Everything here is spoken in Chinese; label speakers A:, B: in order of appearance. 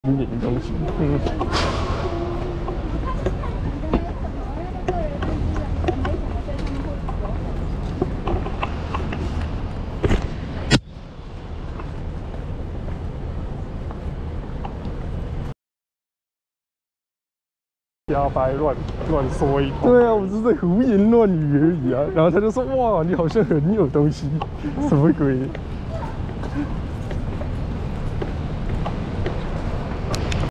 A: 一点东西。瞎掰乱说一通。对啊，我只是在胡言乱语而已啊。然后他就说：“哇，你好像很有东西，什么鬼？”